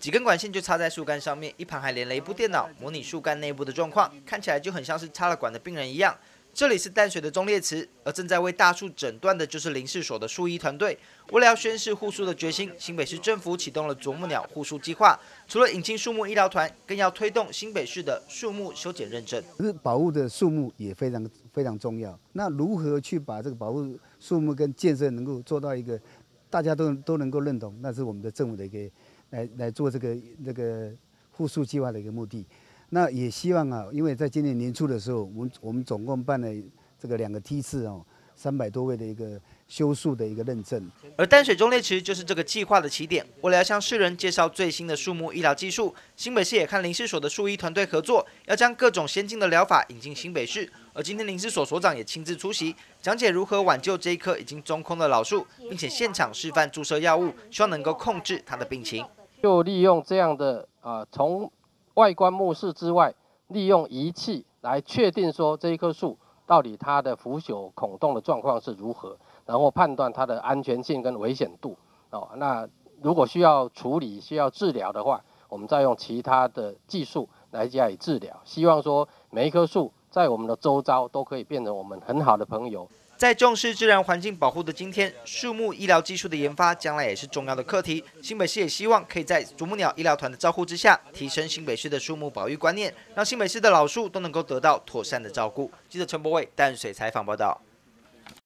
几根管线就插在树干上面，一旁还连了一部电脑，模拟树干内部的状况，看起来就很像是插了管的病人一样。这里是淡水的忠烈祠，而正在为大树诊断的就是林试所的树医团队。为了要宣示护树的决心，新北市政府启动了啄木鸟护树计划。除了引进树木医疗团，更要推动新北市的树木修剪认证。 保护的树木也非常重要。那如何去把这个保护树木跟建设能够做到一个大家都能够认同，那是我们的政府的一个来做这个护树计划的一个目的。那也希望啊，因为在今年年初的时候，我们总共办了这个2个梯次哦，300多位的一个修树的一个认证。 而淡水忠烈祠就是这个计划的起点。为了要向世人介绍最新的树木医疗技术，新北市也和林试所的树医团队合作，要将各种先进的疗法引进新北市。而今天林试所所长也亲自出席，讲解如何挽救这一棵已经中空的老树，并且现场示范注射药物，希望能够控制它的病情。 就利用这样的从外观目视之外，利用仪器来确定说这一棵树到底它的腐朽孔洞的状况是如何，然后判断它的安全性跟危险度。那如果需要处理、需要治疗的话，我们再用其他的技术来加以治疗。希望说每一棵树在我们的周遭都可以变成我们很好的朋友。 在重视自然环境保护的今天，树木医疗技术的研发将来也是重要的课题。新北市也希望可以在啄木鸟医疗团的照护之下，提升新北市的树木保育观念，让新北市的老树都能够得到妥善的照顾。记者陈柏伟淡水采访报道。